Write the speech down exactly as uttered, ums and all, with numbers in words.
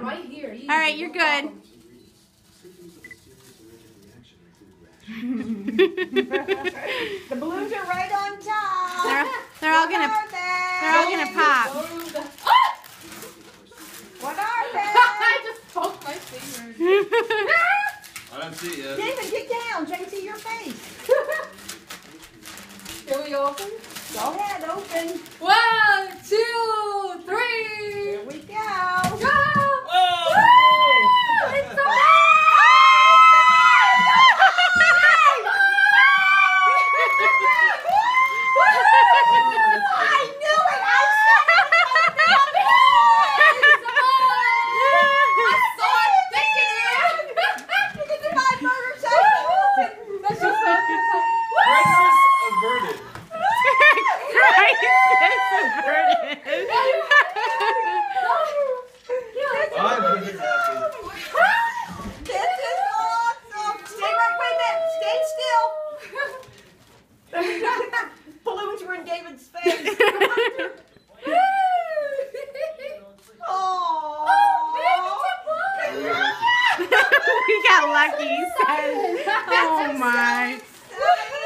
right here. Easy. All right, you're good. The balloons are right on top. They're, they're all gonna, they're all gonna pop. What are they? I just poked my fingers. I don't see it yet. David, get down. Try to see your face. Can we open? Go ahead, open. One, two, three. Here we go. Go! Oh! It's so I knew it. I said it. I saw it thinking it. You can do my motorcycle. That's just so cute. Crisis averted. Crisis averted. I'm really happy. This is awesome. Stay right with it. Stay still. Balloons were in David's face. Oh, We got lucky, he says. Oh my.